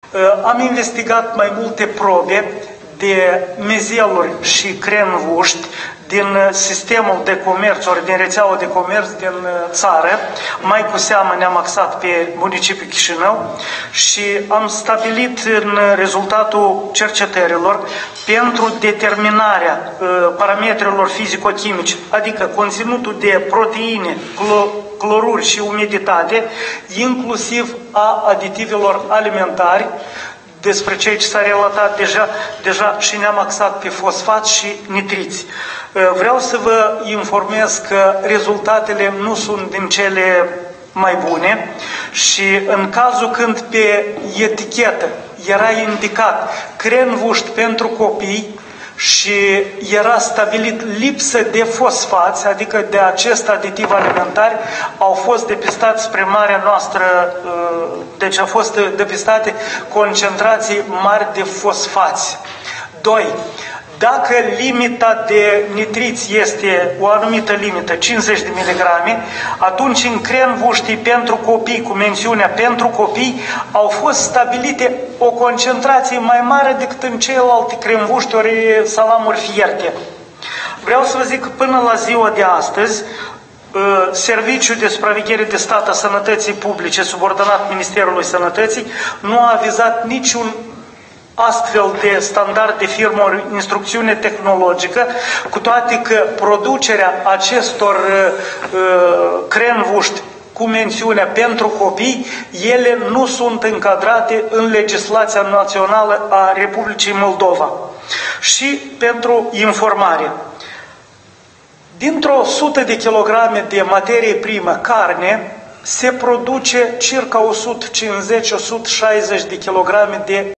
Am investigat mai multe probe de mezeluri și crenvuști din sistemul de comerț, ori din rețeaua de comerț din țară. Mai cu seamă ne-am axat pe municipiul Chișinău și am stabilit în rezultatul cercetărilor pentru determinarea parametrilor fizico-chimici, adică conținutul de proteine, cloruri și umiditate, inclusiv a aditivelor alimentari, despre cei ce s-a relatat deja și ne-am axat pe fosfați și nitriți. Vreau să vă informez că rezultatele nu sunt din cele mai bune și în cazul când pe etichetă era indicat crenvuști pentru copii și era stabilit lipsă de fosfați, adică de acest aditiv alimentar, au fost depistați spre marea noastră, deci au fost depistate concentrații mari de fosfați. 2. Dacă limita de nitriți este o anumită limită, 50 de miligrame, atunci în crenvuștii pentru copii, cu mențiunea pentru copii, au fost stabilite o concentrație mai mare decât în celelalte crenvuști ori salamuri fierte. Vreau să vă zic că până la ziua de astăzi, Serviciul de Supraveghere de Stat a Sănătății Publice, subordonat Ministerului Sănătății, nu a avizat niciun astfel de standard de firmă, instrucțiune tehnologică, cu toate că producerea acestor crenvuști cu mențiunea pentru copii, ele nu sunt încadrate în legislația națională a Republicii Moldova. Și pentru informare, dintr-o 100 de kilograme de materie primă, carne, se produce circa 150-160 de kilograme de